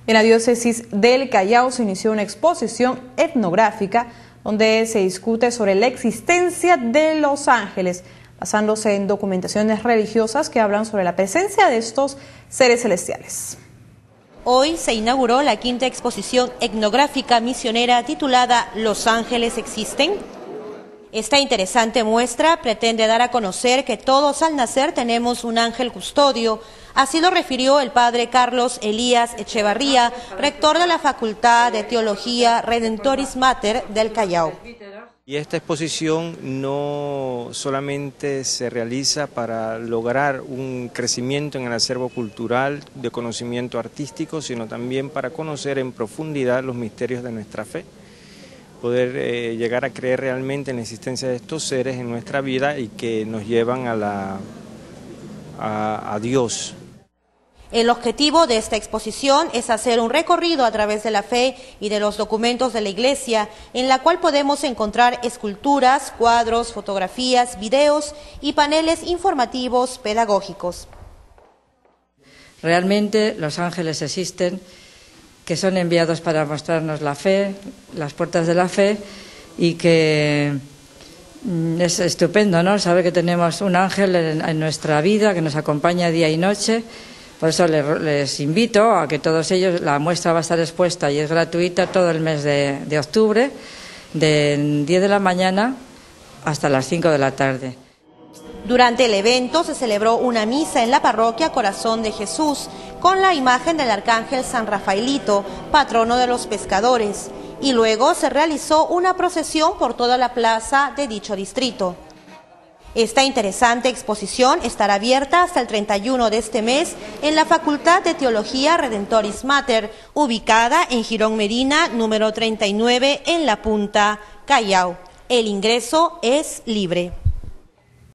En la diócesis del Callao se inició una exposición etnográfica donde se discute sobre la existencia de los ángeles, basándose en documentaciones religiosas que hablan sobre la presencia de estos seres celestiales. Hoy se inauguró la quinta exposición etnográfica misionera titulada ¿Los ángeles existen? Esta interesante muestra pretende dar a conocer que todos al nacer tenemos un ángel custodio. Así lo refirió el padre Carlos Elías Echevarría, rector de la Facultad de Teología Redentoris Mater del Callao. Y esta exposición no solamente se realiza para lograr un crecimiento en el acervo cultural de conocimiento artístico, sino también para conocer en profundidad los misterios de nuestra fe, poder llegar a creer realmente en la existencia de estos seres en nuestra vida y que nos llevan a Dios. El objetivo de esta exposición es hacer un recorrido a través de la fe y de los documentos de la Iglesia, en la cual podemos encontrar esculturas, cuadros, fotografías, videos y paneles informativos pedagógicos. Realmente los ángeles existen, que son enviados para mostrarnos la fe, las puertas de la fe, y que es estupendo, ¿no?, saber que tenemos un ángel en nuestra vida que nos acompaña día y noche. Por eso les invito a que todos ellos, la muestra va a estar expuesta y es gratuita todo el mes de octubre, de 10 de la mañana hasta las 5 de la tarde. Durante el evento se celebró una misa en la parroquia Corazón de Jesús con la imagen del arcángel San Rafaelito, patrono de los pescadores, y luego se realizó una procesión por toda la plaza de dicho distrito. Esta interesante exposición estará abierta hasta el 31 de este mes en la Facultad de Teología Redentoris Mater, ubicada en Girón Medina, número 39, en La Punta, Callao. El ingreso es libre.